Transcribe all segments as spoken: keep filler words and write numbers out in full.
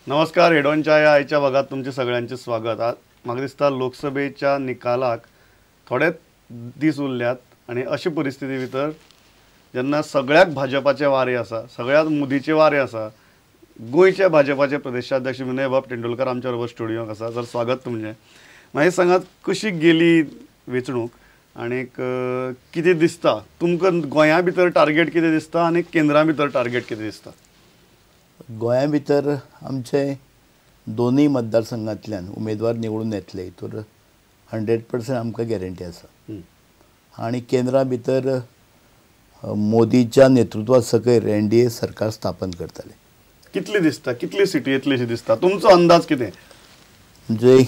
नमस्कार. हेडोनच्या ह्या आयच्या भागात तुमचे सगळ्यांचे स्वागत. आज म्हाका दिसता लोकसभेच्या निकालाक थोडे दीस उरल्यात आनी अशी परिस्थिती भितर जेन्ना सगळ्याक भाजपाचे वारे आसा, सगळ्यात मोदीचे वारे आसा, गोंयचे भाजपाचे प्रदेशाध्यक्ष विनय बाब तेंडुलकर आमच्या बरोबर स्टुडियोक आसा. सर स्वागत तुमचें. मागीर सांगात कशी गेली वेंचणूक आनीक कितें दिसता तुमकां गोंया भितर टार्गेट कितें दिसता आनी केंद्रा भितर टार्गेट कितें दिसता? गोंया भितर आमचे दोनूय मतदारसंघांतल्यान उमेदवार निवडून येतले हितूर हंड्रेड पर्संट आमकां गॅरंटी आसा. आनी केंद्रा भितर मोदीच्या नेतृत्वा सकयल एन डी ए सरकार स्थापन करतले. कितली दिसता, कितली सिटी येतली अशी दिसता? तुमचो अंदाज कितें? म्हणजे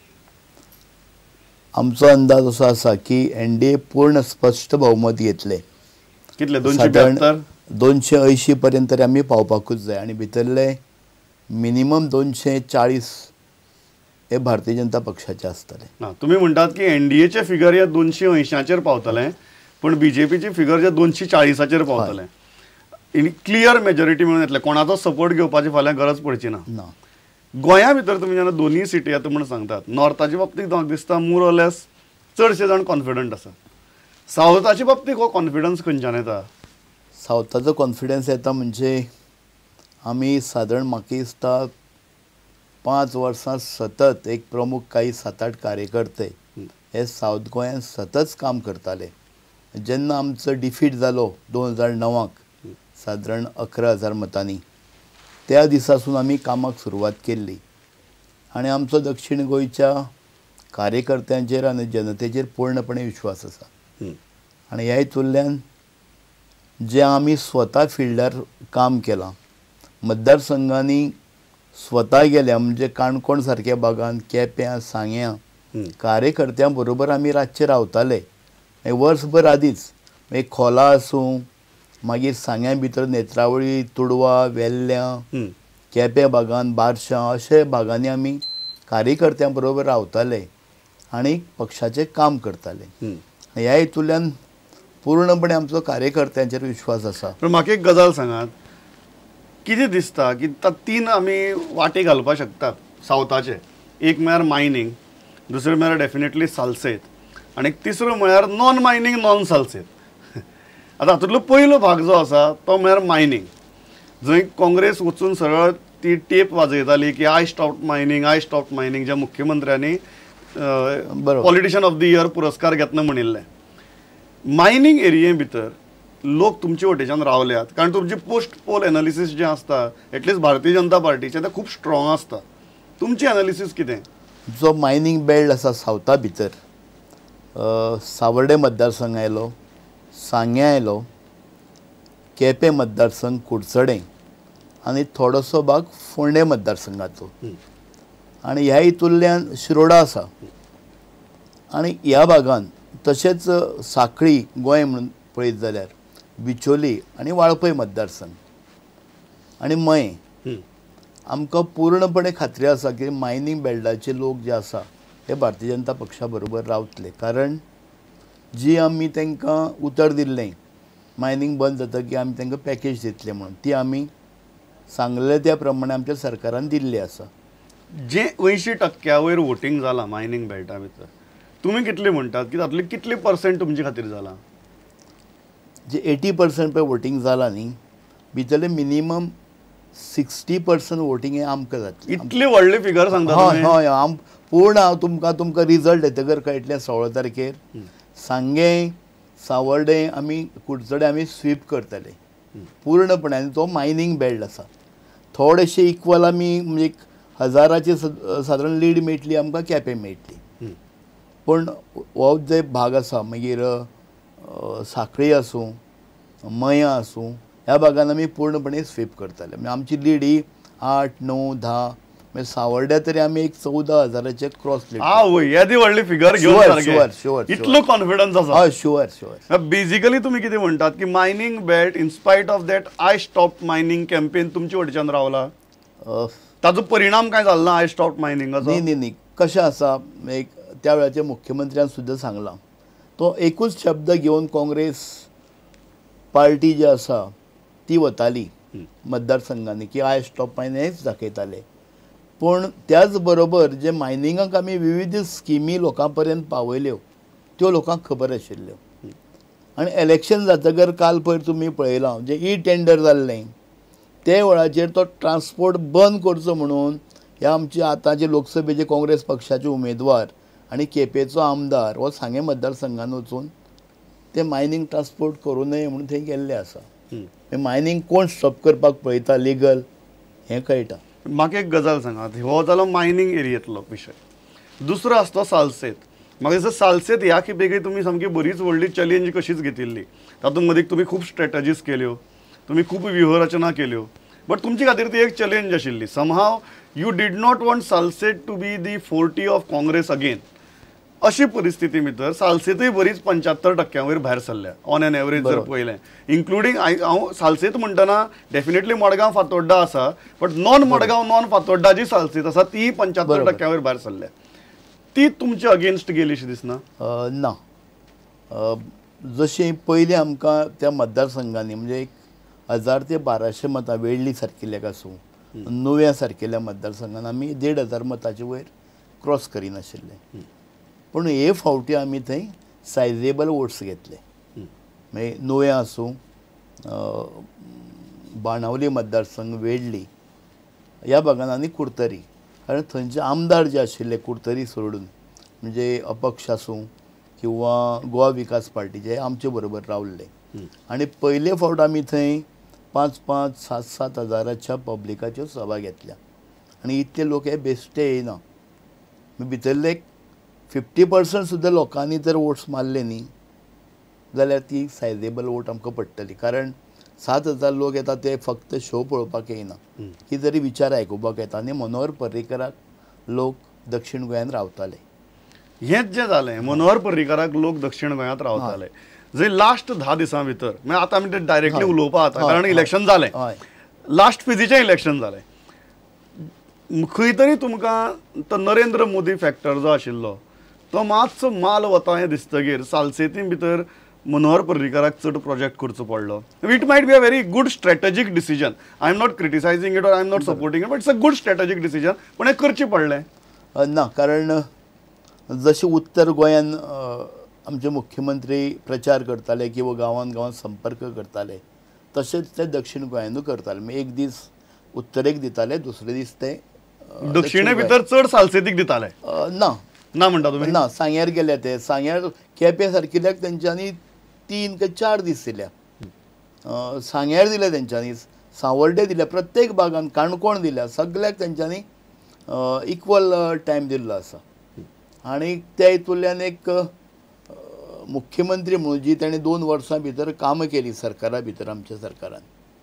आमचो अंदाज असो आसा की एन डी ए पूर्ण स्पश्ट भोवमत घेतले. कितले? दोनशे ब्यात्तर दोनशे अंयशीं पर्यंत तरी आमी पावपाकूच जाय आनी भितरले मिनिमम दोनशे चाळीस हे भारतीय जनता पक्षाचे आसतले. ना तुमी म्हणटात की एनडीएचे फिगर हे दोनशे अंयशाचेर पावतले पण बीजेपीचे फिगर जे दोनशे चाळीसाचेर पावतले. क्लियर मेजॉरिटी मेळून येतले. कोणाचो सपोर्ट घेवपाची फाल्यां गरज पडची ना. गोंया भितर तुमी जेन्ना दोनूय सिटी येता म्हण सांगतात, नॉर्थाच्या बाबतींत म्हाका दिसता मोर ऑर लेस चडशे जाण कॉन्फिडंट आसा. सावथाच्या बाबतींत हो कॉन्फिडन्स खंयच्यान येता? सावथाचो कॉन्फिडन्स येता म्हणजे आमी सादारण म्हाका दिसता पांच वर्सां सतत एक प्रमुख काही सात आठ कार्यकर्ते हे सावथ गोंयांत सतत काम करताले. जेन्ना आमचो डिफीट जालो दोन हजार णवाक सादारण अकरा हजार मतांनी, त्या दिसासून आमी कामाक सुरवात केल्ली आनी आमचो दक्षिण गोंयच्या कार्यकर्त्यांचेर आनी जनतेचेर पूर्णपणे विश्वास आसा. आनी ह्या हितूंतल्यान जे आमी स्वता फिल्डार काम केलां, मतदारसंघांनी स्वता गेल्या म्हणजे काणकोण सारक्या भागांत, केप्यां, सांग्यां कार्यकर्त्यां बरोबर आमी रातचे रावताले वर्सभर आदींच. मागीर खोला आसूं, मागीर सांग्या भितर नेत्रावळी, तुडवा, वेल्ल्यां, केप्या भागांत, बार्शां अशे भागांनी आमी कार्यकर्त्यां बरोबर रावताले आनी पक्षाचें काम करताले. ह्या हितूंतल्यान पूर्णपणे आमचो कार्यकर्त्यांचेर विश्वास आसा. पण म्हाका एक गजाल सांगात, कितें दिसता की तीन आमी वाटे घालपाक शकतात सावथाचे? एक म्हळ्यार मायनींग, दुसरें म्हळ्यार डेफिनेटली सालसेत आनी तिसरो म्हळ्यार नॉन मायनींग नॉन सालसेत. आतां हातूंतलो पयलो भाग जो आसा तो म्हळ्यार मायनींग, जंय काँग्रेस वचून सरळ ती टेप वाजयताली की I stop mining, I stop mining, ज्या मुख्यमंत्र्यांनी पॉलिटिशियन ऑफ द इयर पुरस्कार घेतना म्हणिल्ले. मायनींग एरिये भितर लोक तुमचे वटेच्यान रावल्यात कारण तुमचे पोस्ट पोल एनालिसीस जे आसता एटलिस्ट भारतीय जनता पार्टीचे ते खूब स्ट्रॉंग आसता. तुमची एनालिसीस कितें? जो मायनींग बेल्ट आसा सावथा भितर सावर्डे मतदारसंघ आयलो, सांग्या आयलो, केपें मतदारसंघ कुडचडें आनी थोडोसो भाग फोंडे मतदारसंघाचो आनी ह्या हितूंतल्यान शिरोडा आसा. आनी ह्या भागांत तशेंच सांखळी गोंय म्हणून पळयत जाल्यार बिचोली आनी वाळपय मतदारसंघ आनी मये आमकां पूर्णपणे खात्री आसा की मायनींग बेल्टाचे लोक जे आसा हे भारतीय जनता पक्षा बरोबर रावतले. कारण जी आमी तांकां उतर दिल्लें मायनींग बंद जाता की आमी तांकां पॅकेज दितले म्हणून, ती आमी सांगले त्या प्रमाणे आमच्या सरकारान दिल्ली आसा. जे अंयशीं टक्क्या वयर वोटींग जालां मायनींग बेल्टा भितर, तुमी कितले म्हणटात की तातूंतले कितले पर्सेंट तुमचे खातीर जाला? जे एटी पर्संट पळय वोटींग जालां न्ही, भितरले मिनिमम सिक्स्टी पर्संट वोटींग हें आमकां जातलें. इतली व्हडली फिगर सांगता? हय हय आम पूर्ण हांव तुमकां तुमकां रिजल्ट येतकर कळटलें सोळा तारखेर. सांगे, सावर्डे आमी कुडचडे आमी स्वीप करतले पूर्णपणे आनी तो मायनींग बेल्ट आसा. थोडेशे इक्वल आमी म्हणजे हजाराची सादारण लीड मेळटली आमकां केपें मेळटली. पूण हो जे भाग आसा मागीर सांखळी आसूं, मयां आसूं, ह्या भागान आमी पूर्णपणे स्वीप करतले. म्हणजे आमची लीड ही आठ णव धा म्हणजे सावर्ड्या तरी आमी एक चवदा हजाराचे क्रॉस लीड. आवय येदी व्हडली फिगर घेवन इतलो कॉन्फिडन्स आसा? हय शुअर शुअर. बेजिकली तुमी कितें म्हणटात की mining belt in spite of that I stop mining campaign तुमचे वटेच्यान रावला, ताजो परिणाम काय जालो ना आय स्टॉप मायनींगाचो? न्ही न्ही न्ही कशें आसा, एक त्या वेळाच्या मुख्यमंत्र्यान सुद्दां सांगलां तो एकूच शब्द घेवन काँग्रेस पार्टी जी आसा ती वताली मतदारसंघांनी की आय स्टॉप मायनींग हेच दाखयताले. पूण त्याच बरोबर जे मायनिंगाक आमी विविध स्किमी लोकां पर्यंत पावयल्यो त्यो लोकांक खबर आशिल्ल्यो आनी इलेक्शन जातकर काल पयर तुमी पळयलां जे ई टेंडर जाल्लें ते वेळाचेर तो ट्रान्सपोर्ट बंद करचो म्हणून हे आमचे आतांचे लोकसभेचे काँग्रेस पक्षाचे उमेदवार आनी केपेंचो आमदार हो सांगे मतदारसंघान वचून ते मायनींग ट्रान्सपोर्ट करूं नये म्हणून थंय गेल्ले आसा. मायनींग कोण स्टॉप करपाक पळयता लिगल हें कळटा. म्हाका एक गजाल सांगात, हो जालो मायनींग एरियेंतलो विशय. दुसरो आसता सालसेत. म्हाका दिसता सालसेत ह्या खेपेकय तुमी सामकी बरीच व्हडली चॅलेंज कशीच घेतिल्ली. तातूंत मदीं तुमी खूब स्ट्रॅटजीज केल्यो, तुमी खूब व्यूहरचना केल्यो, बट तुमचे खातीर ती एक चॅलेंज आशिल्ली. Somehow you did not want Salcete to be the forty of Congress again. अशी परिस्थिती भितर सालसेतूय बरीच पंच्यात्तर टक्क्यां वयर भायर सरल्या ऑन एन एवरेज जर पळयलें. इन्क्लुडींग हांव सालसेत म्हणटना डेफिनेटली मडगांव फातोड्डा आसा, but non Margao non Fatorda जी सालसेत आसा ती पंच्यात्तर टक्क्यां वयर भायर सरल्या. ती तुमचे अगेन्स्ट गेली अशी दिसना? ना. जशी पयलीं आमकां त्या मतदारसंघांनी म्हणजे एक हजार ते बाराशे मतां वेळ्ळी सारकिल्ल्याक आसूं नुव्या सारकिल्ल्या मतदारसंघान आमी देड हजार मतांचे वयर क्रॉस करिनाशिल्ले. पूण हे फावटी आमी थंय सायजेबल वोट्स घेतले. मागीर नुवें आसूं, बाणावली मतदारसंघ, वेळ्ळी ह्या भागान आनी कुडतरी, कारण थंयचे आमदार जे आशिल्ले कुडतरी सोडून म्हणजे अपक्ष आसूं किंवा गोवा विकास पार्टीचे आमचे बरोबर रावल्ले. आनी पयले फावट आमी थंय पांच पांच सात सात हजाराच्या पब्लिकाच्यो सभा घेतल्या आनी इतले लोक हे बेश्टे येयना. भितरले फिफ्टी पर्संट सुद्दां लोकांनी जर वोट्स मारले न्ही जाल्यार ती सायजेबल वोट आमकां पडटली. कारण सात हजार लोक येता ते फक्त शो पळोवपाक येयना, ही जरी विचार आयकुपाक येता. आनी मनोहर पर्रीकराक लोक दक्षिण गोंयान रावताले. हेंच जें जालें, मनोहर पर्रीकराक लोक दक्षिण गोंयांत रावताले. जंय लास्ट धा दिसां भितर म्हणजे आतां आमी ते डायरेक्टली उलोवपा जाता कारण इलेक्शन जालें, लास्ट फिजीचें इलेक्शन जालें. खंय तरी तुमकां तो नरेंद्र मोदी फॅक्टर जो आशिल्लो तो मातसो माल वता हें दिसतकीर सालसेती भितर मनोहर पर्रीकराक चड प्रोजेक्ट करचो पडलो. It might be a very good strategic decision. I am not criticizing it or I am not supporting it, but it's a good strategic decision. पूण हें करचें पडलें ना. कारण जशें उत्तर गोंयान आमचे मुख्यमंत्री प्रचार करताले किंवा गांवांत गांवांत संपर्क करताले तशेंच ते दक्षिण गोंयानूय करताले. एक दीस उत्तरेक दिताले, दुसरे दीस ते दक्षिणे भितर चड सालसेतीक दिताले. ना ना म्हणटा तुमी? ना, सांग्यार गेले ते. सांग्यार केपें सारकिल्ल्याक तेंच्यांनी तीन काय चार दीस दिल्या. सांग्यार दिले तेंच्यांनी, सावर्डे दिल्या, प्रत्येक भागान काणकोण दिल्या, सगळ्याक तेंच्यांनी इक्वल टायम दिल्लो आसा. आनी त्या हितूंतल्यान एक मुख्यमंत्री म्हणून जी ताणें दोन वर्सां भितर कामां केली सरकारा भितर आमच्या सरकारान,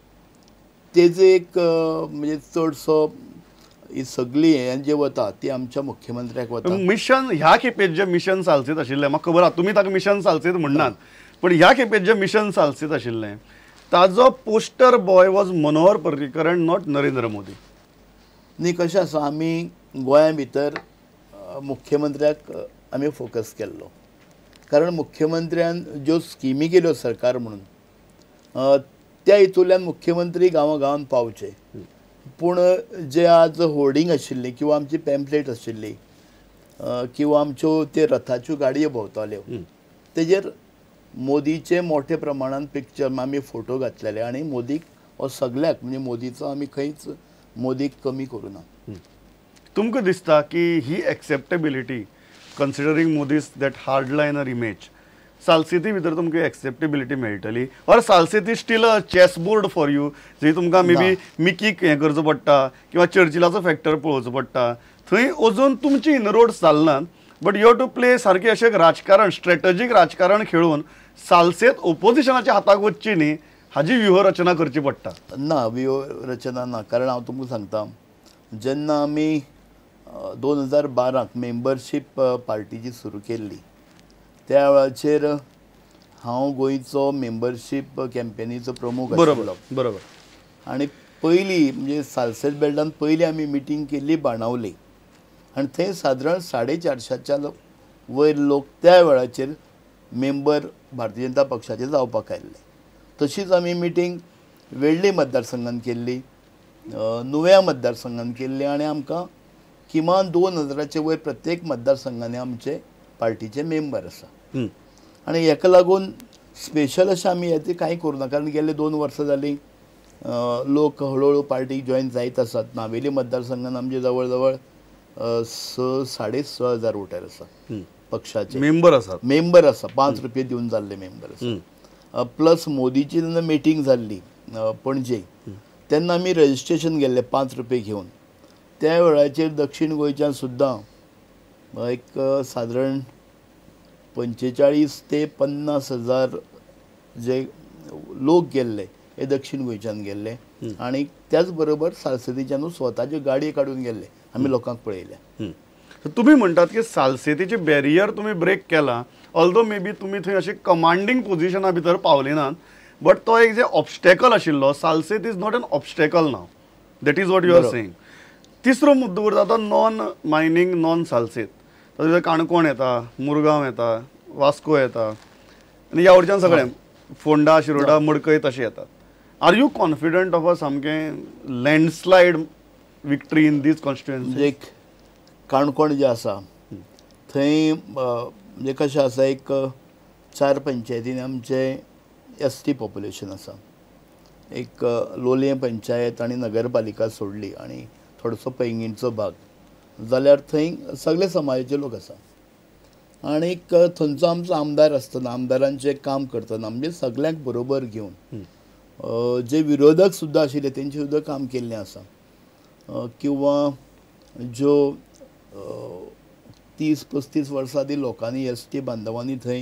तेजो एक म्हणजे चडसो ही सगळी हें जे वता ती आमच्या मुख्यमंत्र्याक वता. मिशन ह्या खेपेक जे मिशन सालसेत आशिल्लें म्हाका खबर आहा, तुमी ताका मिशन सालसेत म्हणनात, पण ह्या खेपेक जे मिशन सालसेत आशिल्लें ताजो poster boy was Manohar Parrikar and not Narendra Modi. न्ही कशें आसा, आमी गोंया भितर मुख्यमंत्र्याक आमी फोकस केल्लो. कारण मुख्यमंत्र्यान ज्यो स्किमी केल्यो सरकार म्हणून त्या हितूंतल्यान मुख्यमंत्री गांवां गांवांत पावचे. पूण जे आज होर्डिंग आशिल्ली किंवा आमची पॅम्पलेट आशिल्ली किंवा आमच्यो ते रथाच्यो गाडयो भोंवताल्यो तेजेर मोदीचे मोठे प्रमाणान पिक्चर आमी फोटो घातलेले आनी मोदीक हो सगळ्याक म्हणजे मोदीचो आमी खंयच मोदीक कमी करूं ना. तुमकां दिसता की ही acceptability considering Modi's that hardliner image सालसेती भितर तुमकां एक्सेप्टेबिलिटी मेळटली, ऑर सालसेती still a chessboard for you जंय तुमकां मे बी मिकीक हें करचो पडटा किंवा चर्चिलाचो फॅक्टर पळोवचो पडटा, थंय अजून तुमची इनरोड्स जालनात, but you have to play सारकें अशें राजकारण स्ट्रॅटेजीक राजकारण खेळून सालसेत ओपोजिशनाच्या हाताक वचची न्ही हाजी व्यूहरचना करची पडटा. ना, व्यूहरचना ना. कारण हांव तुमकां सांगता, जेन्ना आमी दोन हजार बाराक मेंबरशीप पार्टीची सुरू केल्ली त्या वेळाचेर हांव गोंयचो मेंबरशीप कॅम्पेनीचो प्रमुख आशिल्लो. बरोबर. आनी पयली म्हणजे सालसेत बेल्टान पयली आमी मिटींग केल्ली बाणावली आनी थंय सादारण साडे चारशाच्या वयर लोक त्या वेळाचेर मेंबर भारतीय जनता पक्षाचे जावपाक आयिल्ले. तशीच आमी मिटींग वेळ्ळी मतदारसंघान केल्ली, नुव्या मतदारसंघान केल्ली आनी आमकां किमान दोन हजाराचे वयर प्रत्येक मतदारसंघांनी आमचे पार्टीचे मेंबर आसा आनी हेका लागून स्पेशल अशें आमी हें कांय करूं ना कारण गेले दोन वर्सां जालीं लोक हळूहळू पार्टीक जॉयन जायत आसात नावेली मतदारसंघान आमचे जवळ जवळ स साडे स हजार वोटर आसा पक्षाचे मेंबर आसात मेंबर आसा पांच रुपये दिवन जाल्ले मेंबर आसा प्लस मोदीची जेन्ना मिटींग जाल्ली पणजे तेन्ना आमी रजिस्ट्रेशन गेल्ले पांच रुपये घेवन त्या वेळाचेर दक्षिण गोंयच्यान सुद्दां एक सादारण पंचेचाळीस ते पन्नास हजार जे लोक गेल्ले हे दक्षिण गोंयच्यान गेल्ले आनी त्याच बरोबर सालसेतीच्यानूच स्वताच्यो गाडयो काडून गेल्ले आमी लोकांक पळयल्या तुम्ही म्हणटात की सालसेतीचे बॅरियर तुम्ही ब्रेक केला ऑल्दो मे बी तुम्ही थंय अशी कमांडिंग पोजिशना भितर पावले नात बट तो एक जे ऑब्स्टेकल आशिल्लो Salcete is not an obstacle now that is what you are saying तिसरो मुद्दो उरता तो नॉन मायनींग नॉन सालसेत तातूंत काणकोण येता मुरगांव येता वास्को येता आनी ह्या वटेच्यान सगळें फोंडा शिरोडा मडकय तशें येतात are you confident of a सामकें landslide victory in this constituency म्हणजे काणकोण जे आसा थंय म्हणजे कशें आसा एक चार पंचायतींनी आमचे एस टी पॉप्युलेशन आसा एक लोलये पंचायत आनी नगरपालिका सोडली आनी थोडोसो पैंगीणचो भाग जाल्यार थंय सगळे समाजाचे लोक आसा आनीक थंयचो आमचो आमदार आसतना आमदारांचें काम करतना म्हणजे सगळ्यांक बरोबर घेवन जे विरोधक सुद्दां आशिल्ले तेंचे सुद्दां काम केल्लें आसा किंवा ज्यो तीस पस्तीस वर्सां आदी लोकांनी एस टी बांदवांनी थंय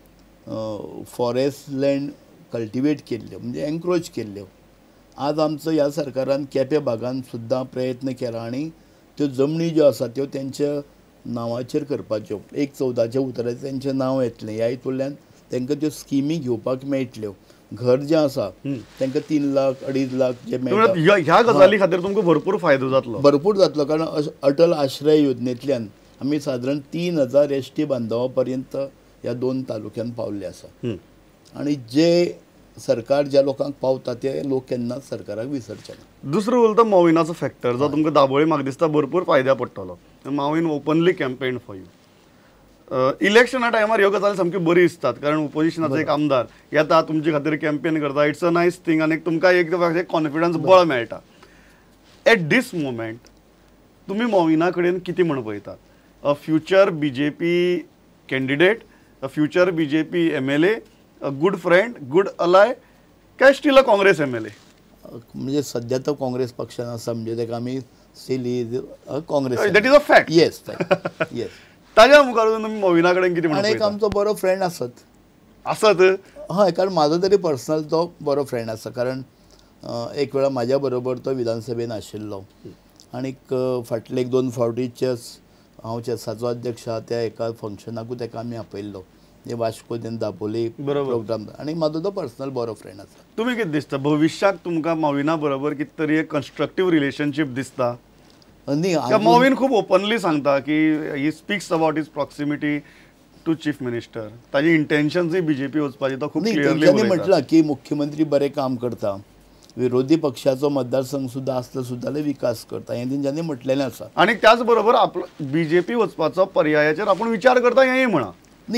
फॉरेस्ट लँड कल्टिवेट केल्ल्यो म्हणजे एनक्रोच केल्ल्यो आज आमचो ह्या सरकारान केप्या भागान सुद्दां प्रयत्न केला आनी त्यो जमनी ज्यो आसा त्यो तेंच्या नांवाचेर करपाच्यो एक चवदाच्या उतराचें तेंचें नांव येतलें ह्या हितूंतल्यान तांकां त्यो स्किमी घेवपाक मेळटल्यो घर जें आसा तांकां तीन लाख अडीच लाख जे मेळटा ह्या गजाली खातीर तुमकां भरपूर फायदो जातलो भरपूर जातलो कारण अटल आश्रय योजनेंतल्यान आमी सादारण तीन हजार एस टी बांदवा पर्यंत ह्या दोन तालुक्यांत पावल्ले आसा आनी जे सरकार ज्या लोकांक पावता ते लोक केन्नाच सरकाराक विसरचे ना दुसरो उरता माविनाचो फॅक्टर जो तुमकां दाबोळी म्हाका दिसता भरपूर फायद्या पडटलो Mavin openly campaign for you इलेक्शना टायमार ह्यो गजाली सामकी बरी दिसतात कारण ओपोजिशनाचो एक आमदार येता तुमचे खातीर कॅम्पेन करता इट्स अ नायस थिंग आनी तुमकां एक कॉन्फिडन्स बळ मेळटा एट दीस मोमेंट तुमी माविना कडेन कितें म्हण पळयतात अ future B J P candidate a future B J P M L A a good friend good ally काय still a Congress M L A म्हणजे सध्या तो काँग्रेस पक्षान आसा म्हणजे ताका आमी still is a Congress that is a fact yes yes ताज्या मुखार तुमी माविना कडेन कितें आनी एक आमचो बरो फ्रेंड आसत आसत हय कारण म्हाजो तरी पर्सनल तो बरो फ्रेंड आसा कारण एक वेळा म्हाज्या बरोबर तो विधानसभेन आशिल्लो आनीक फाटले एक दोन फावटीचेच हांव चेसाचो अध्यक्ष आहा त्या एका फंक्शनाकूच ताका आमी आपयल्लो जे वास्को तेन्ना दापोली प्रोग्राम आनी म्हाजो तो पर्सनल बरो फ्रेंड आसा तुमी कितें दिसता भविश्याक तुमकां माविना बरोबर कितें तरी एक कन्स्ट्रक्टीव रिलेशनशीप दिसता न्ही माविन खूब ओपनली सांगता की he speaks about his proximity to chief minister ताजी इंटेन्शन्सूय बीजेपी वचपाची तो खूब क्लियरली म्हटलां की मुख्यमंत्री बरें काम करता विरोधी पक्षाचो मतदारसंघ सुद्दां आसलो सुद्दां विकास करता हें तेंच्यांनी म्हटलेलें आसा आनी त्याच बरोबर आपलो बीजेपी वचपाचो पर्यायाचेर आपूण विचार करता हेंय म्हणा न्ही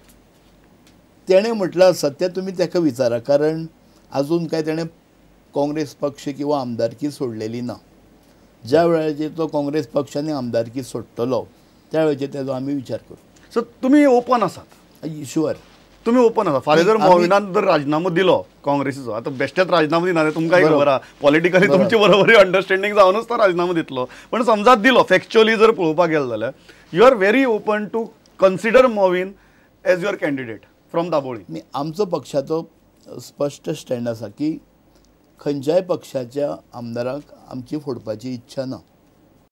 तेणें म्हटलां आसा तें तुमी ताका विचारा कारण आजून कांय तेणें काँग्रेस पक्ष किंवा आमदारकी सोडलेली ना ज्या वेळाचेर तो काँग्रेस पक्षांनी आमदारकी सोडटलो त्या वेळाचेर तेजो आमी विचार करूं सो तुमी ओपन आसात शुअर तुमी ओपन आसा फाल्यां जर माविनान जर राजिनामो दिलो काँग्रेसीचो आतां बेश्टेच राजिनामो दिना तुमकांय खबर आहा पॉलिटिकली तुमची बरोबर अंडरस्टँडींग जावनूच तो राजिनामो दितलो पण समजा दिलो फॅक्च्युअली जर पळोवपाक गेलो जाल्यार you are very open to consider Mavin as your candidate from Dabolim आमचो पक्षाचो स्पश्ट स्टँड आसा की खंयच्याय पक्षाच्या आमदाराक आमची फोडपाची इच्छा ना